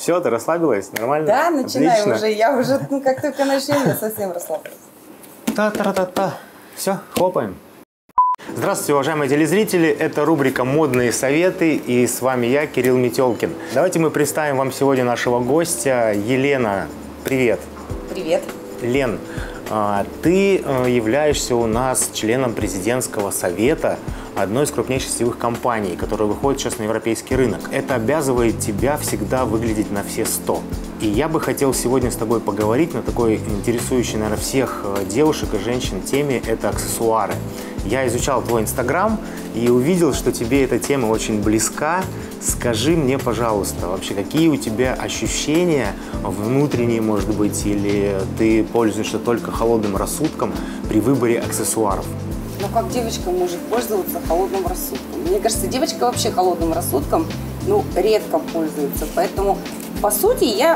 Все, ты расслабилась? Нормально? Да, начинаю. Отлично. Уже. Я уже, как только начну, я совсем расслаблюсь. Та-та-та-та. Все, хлопаем. Здравствуйте, уважаемые телезрители. Это рубрика «Модные советы». И с вами я, Кирилл Метелкин. Давайте мы представим вам сегодня нашего гостя. Елена, привет. Привет. Лен, ты являешься у нас членом президентского совета одной из крупнейших сетевых компаний, которая выходит сейчас на европейский рынок. Это обязывает тебя всегда выглядеть на все 100. И я бы хотел сегодня с тобой поговорить на такой интересующей, наверное, всех девушек и женщин теме – это аксессуары. Я изучал твой Инстаграм и увидел, что тебе эта тема очень близка. Скажи мне, пожалуйста, вообще, какие у тебя ощущения внутренние, может быть, или ты пользуешься только холодным рассудком при выборе аксессуаров? Ну, как девочка может пользоваться холодным рассудком? Мне кажется, девочка вообще холодным рассудком, редко пользуется. Поэтому, по сути, я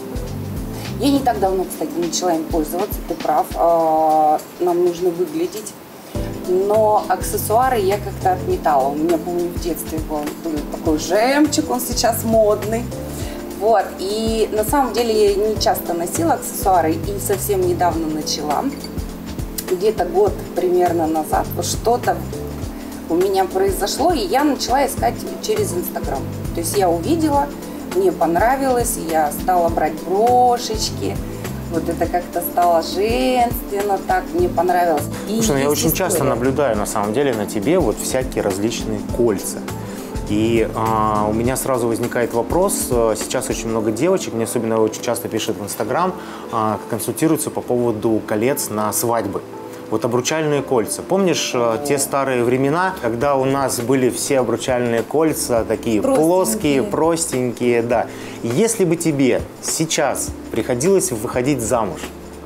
не так давно, кстати, начала им пользоваться, ты прав. Нам нужно выглядеть. Но аксессуары я как-то отметала. У меня, помню, в детстве был такой жемчуг, он сейчас модный. Вот. И на самом деле я не часто носила аксессуары и совсем недавно начала. Где-то год примерно назад что-то у меня произошло, и я начала искать через Инстаграм. То есть я увидела, мне понравилось, я стала брать брошечки. Вот это как-то стало женственно, так мне понравилось. Слушай, я очень часто наблюдаю, на самом деле, на тебе вот всякие различные кольца. И у меня сразу возникает вопрос, сейчас очень много девочек, мне особенно очень часто пишут в Инстаграм, консультируются по поводу колец на свадьбы. Вот обручальные кольца. Помнишь те старые времена, когда у нас были все обручальные кольца такие плоские, простенькие, да. Если бы тебе сейчас приходилось выходить замуж,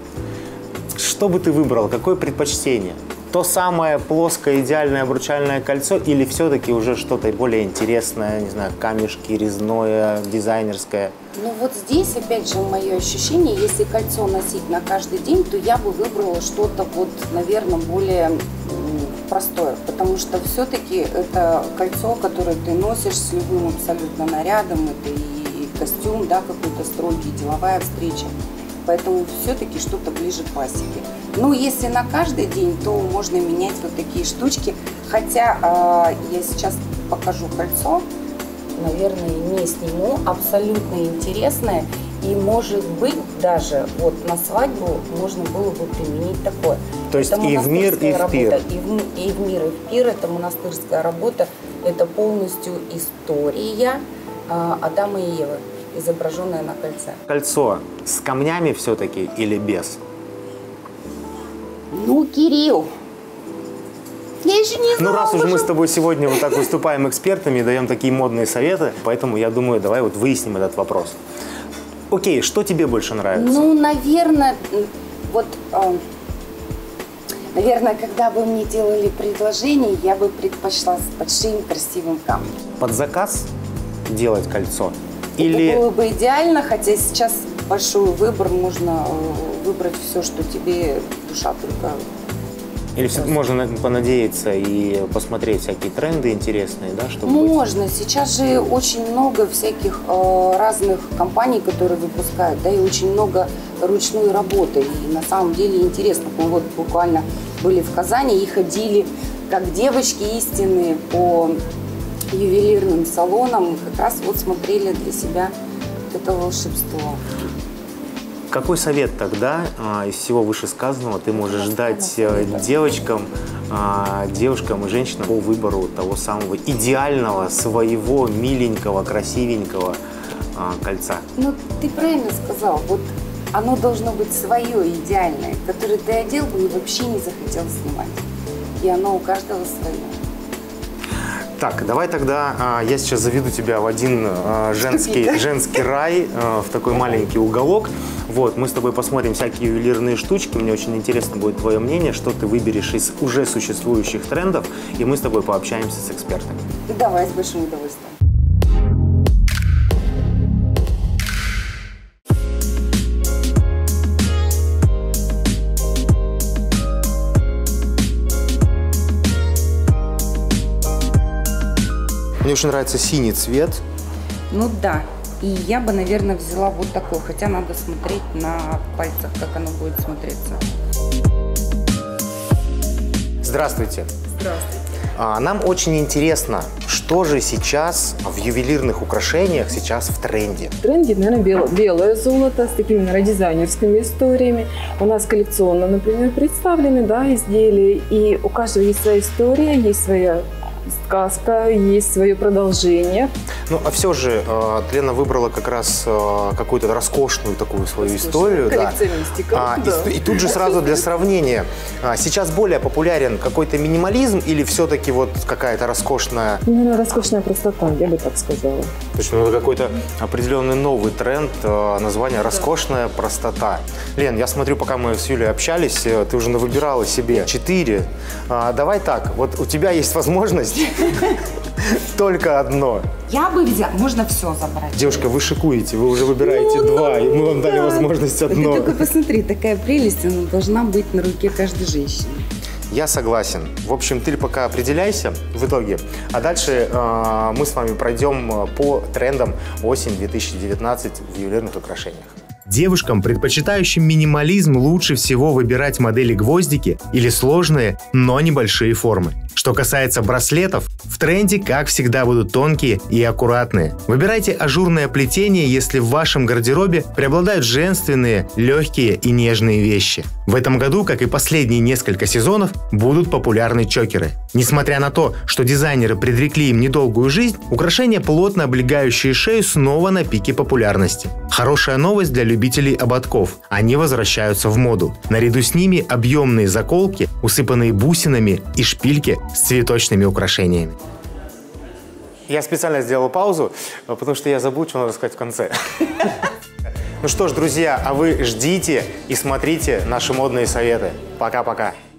что бы ты выбрал, какое предпочтение? То самое плоское идеальное обручальное кольцо или все-таки уже что-то более интересное, не знаю, камешки, резное, дизайнерское? Ну вот здесь, опять же, мое ощущение, если кольцо носить на каждый день, то я бы выбрала что-то вот, наверное, более простое, потому что все-таки это кольцо, которое ты носишь с любым абсолютно нарядом, это и костюм, да, какой-то строгий, деловая встреча. Поэтому все-таки что-то ближе к классике. Ну, если на каждый день, то можно менять вот такие штучки. Хотя я сейчас покажу кольцо, наверное, не сниму. Абсолютно интересное. И, может быть, даже вот на свадьбу можно было бы применить такое. То есть и в мир, и в пир. И в мир, и в пир. Это монастырская работа. Это полностью история Адама и Евы, изображенное на кольце. Кольцо с камнями все-таки или без? Ну, Кирилл, я еще не знаю. Ну, раз уж мы с тобой сегодня вот так выступаем экспертами, даем такие модные советы, поэтому я думаю, давай вот выясним этот вопрос. Окей, что тебе больше нравится? Ну, наверное, наверное, когда бы мне делали предложение, я бы предпочла с большим красивым камнем. Под заказ делать кольцо? Или... Это было бы идеально, хотя сейчас большой выбор, можно выбрать все, что тебе душа только... Или все-таки можно понадеяться и посмотреть всякие тренды интересные, да? Чтобы можно. Сейчас же очень много всяких разных компаний, которые выпускают, да, и очень много ручной работы. И на самом деле интересно. Мы вот буквально были в Казани и ходили, как девочки истинные, по ювелирным салонам, как раз вот смотрели для себя это волшебство. Какой совет тогда из всего вышесказанного ты можешь дать девушкам и женщинам по выбору того самого идеального, своего, миленького, красивенького кольца? Ну, ты правильно сказал. Вот оно должно быть свое, идеальное, которое ты одел бы и вообще не захотел снимать. И оно у каждого свое. Так, давай тогда я сейчас заведу тебя в один женский рай, в такой маленький уголок. Вот, мы с тобой посмотрим всякие ювелирные штучки. Мне очень интересно будет твое мнение, что ты выберешь из уже существующих трендов, и мы с тобой пообщаемся с экспертами. Давай, с большим удовольствием. Мне очень нравится синий цвет. Ну да, И я бы, наверное, взяла вот такой, хотя надо смотреть на пальцах, как оно будет смотреться. Здравствуйте. Здравствуйте. Нам очень интересно, что же сейчас в ювелирных украшениях сейчас в тренде? В тренде, наверное, белое золото с такими, наверное, дизайнерскими историями. У нас коллекционно, например, представлены, да, изделия, и у каждого есть своя история, есть своя сказка, есть свое продолжение. Ну, а все же Лена выбрала как раз какую-то роскошную такую свою историю. Коллекционистика. И тут же сразу для сравнения. Сейчас более популярен какой-то минимализм или все-таки вот какая-то роскошная... Ну, роскошная простота, я бы так сказала. То есть это какой-то определенный новый тренд, название «роскошная простота». Лен, я смотрю, пока мы с Юлей общались, ты уже навыбирала себе 4. Давай так, вот у тебя есть возможность только одно. Я бы взяла, можно все забрать. Девушка, вы шикуете, вы уже выбираете 2, и мы вам дали возможность одно. Ты только посмотри, такая прелесть, она должна быть на руке каждой женщины. Я согласен. В общем, ты пока определяйся в итоге, а дальше мы с вами пройдем по трендам осень 2019 в ювелирных украшениях. Девушкам, предпочитающим минимализм, лучше всего выбирать модели-гвоздики или сложные, но небольшие формы. Что касается браслетов, в тренде, как всегда, будут тонкие и аккуратные. Выбирайте ажурное плетение, если в вашем гардеробе преобладают женственные, легкие и нежные вещи. В этом году, как и последние несколько сезонов, будут популярны чокеры. Несмотря на то, что дизайнеры предрекли им недолгую жизнь, украшения, плотно облегающие шею, снова на пике популярности. Хорошая новость для любителей ободков. Они возвращаются в моду. Наряду с ними объемные заколки, усыпанные бусинами, и шпильки с цветочными украшениями. Я специально сделал паузу, потому что я забыл, что надо сказать в конце. Ну что ж, друзья, а вы ждите и смотрите наши модные советы. Пока-пока.